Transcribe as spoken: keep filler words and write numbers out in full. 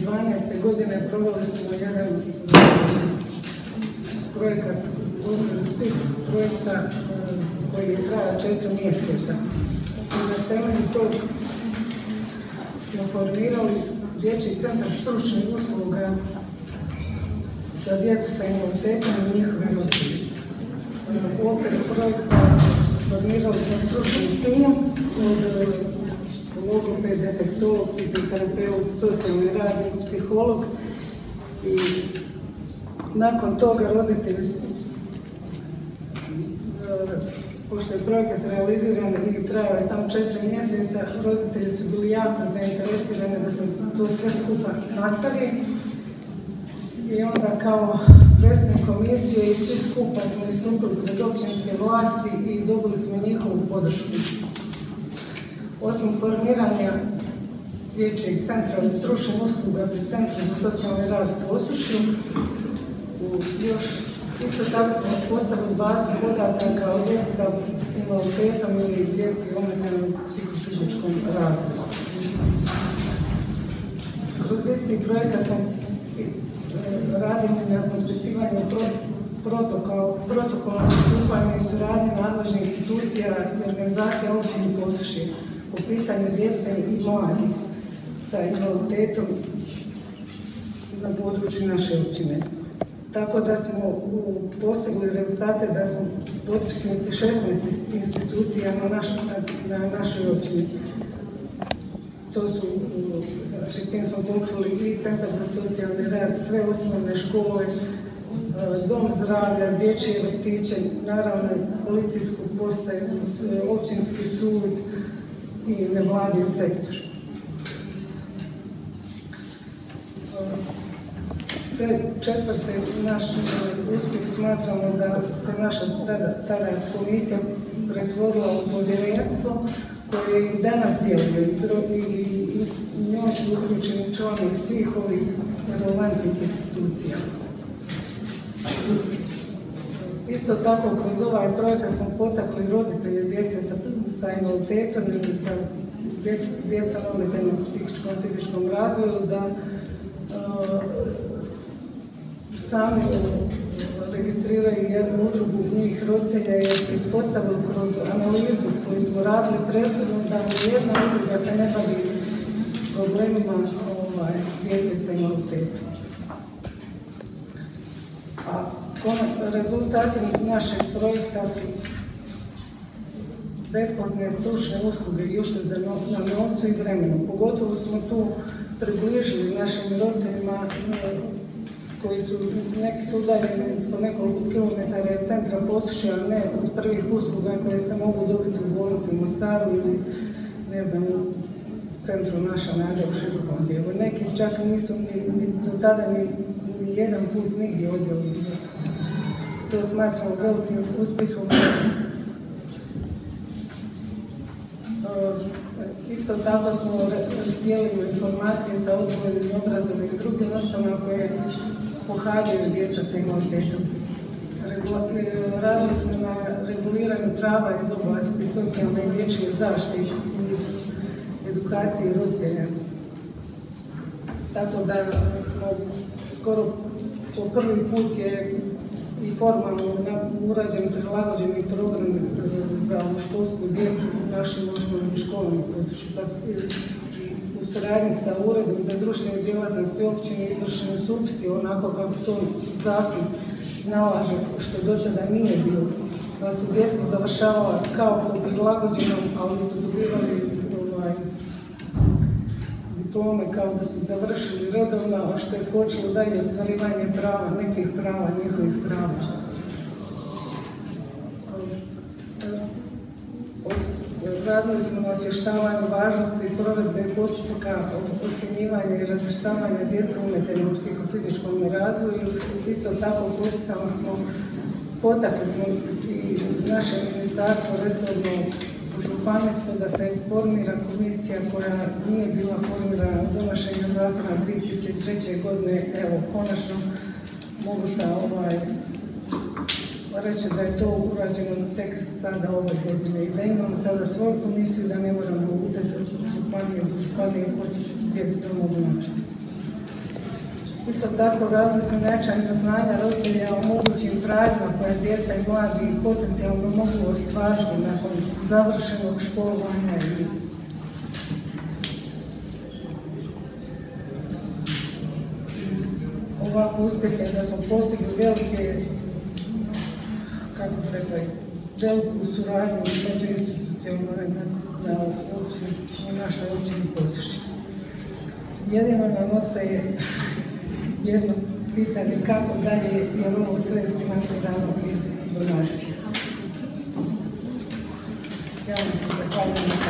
dvanaeste. godine proveli smo jedan projekat u okviru spisu projekta koji je trajao četiri mjeseca. I na temelju tog smo formirali dječji centar stručnih usluga za djecu sa invaliditetom i njihove roditelje. U okviru projekta formirali smo stručni tim od logoped, defektolog, fizioterapeut, socijalni radnik, psiholog i nakon toga roditelji, pošto je projekat realiziran i trajao je samo četiri mjeseca, roditelji su bili jako zainteresirani da se to sve skupa nastavi. I onda kao predsjednik komisije i svi skupa smo istupili pred općinske vlasti i dobili smo njihovu podršku. Osim formiranja dječjeg centra i stručnih usluga pri Centru za socijalni rad u Posušju, još isto tako smo uspostavili bazu podataka o djeci sa invaliditetom ili djeci ometenom psihofizičkom razvoju. Kroz isti projekat smo radili na potpisivanju protokola postupanja i suradnje nadležnih institucija i organizacija općine Posušje po pitanju djece i mladih sa invaliditetom na području naše općine. Tako da smo postigli rezultate da smo potpisnici šesnaest institucija na, naš, na našoj općini. To su, znači, tim smo pokrili i Centar za socijalni rad, sve osnovne škole, dom zdravlja, dječje vrtiće, naravno policijsku postaju, općinski sud i nevladin sektor. Četvrti naš uspjeh smatramo da se naša tada, tada komisija pretvorila u povjerenstvo koje i danas djeluje i njoj su uključeni članovi svih ovih relevantnih institucija. Isto tako, kroz ovaj projekat smo potakli roditelje djece sa, sa invaliditetom ili sa djecom ometenom psihičkom i fizičkom razvoju da uh, sami registriraju jednu udrugu njih roditelja jer su ispostavili kroz analizu koju smo radili prethodno da jedna udruga se ne bavi problemima ovaj, djece sa invaliditetom. A rezultati našeg projekta su besplatne stručne usluge i uštede na novcu i vremenu. Pogotovo smo tu približili našim roditeljima koji su, neki su udaljeni po nekoliko kilometara od centra Posušja, a ne od prvih usluga koje se mogu dobiti u bolnici u Mostaru ili, ne znam, u centru Naša nada u Širokom dijelu. Neki čak nisu ni, ni do tada ni, ni jedan put nigdje odjeli. To smatramo velikim uspjehom. Isto tako smo dijelili informacije sa odgovornim i obrazovnim i drugim osobama koje pohađaju djeca sa invaliditetom. Radili smo na reguliranju prava iz oblasti socijalne i dječje zaštite i edukacije roditelja. Tako da smo skoro po prvi put je i formalno urađen prilagođeni program za školsku djecu u našim osnovnim školama u suradnji sa Uredom za društvene djelatnosti općine izvršeni su upisi onako kako to zakon nalaže, što do tada nije bilo. Da su djeca završavala kao po prilagođenom, ali su dobivali ovaj, diplome kao da su završili redovno, a što je počelo dalje ostvarivanje prava, nekih prava, njihovih prava. Radili smo na osvještavanju važnosti i provedbe postupka ocjenjivanja i razvrstavanja djece ometene u psihofizičkom razvoju. Isto tako poticali smo, potakli smo i naše ministarstvo resorno županijsko da se formira komisija koja nije bila formirana donošenja zakona dvije tisuće treće. godine. Evo, konačno mogu sa ovaj reći da je to urađeno tek sada ove godine i da imamo sada svoju komisiju, da ne moramo utjeti od županije do županije, gdje bi to moglo napraviti. Isto tako radili smo na jačanju znanja roditelja o mogućim pravima koje djeca i mladi potencijalno mogu ostvariti nakon završenog školovanja i ovako uspjehe da smo postigli velike, kako treba, veliku suradnju međuinstitucionalno na, na, na našoj općini Posušje. Jedino nam ostaje jedno pitanje kako dalje, jer ovo sve je financirano iz donacija. Ja vam se zahvaljujem.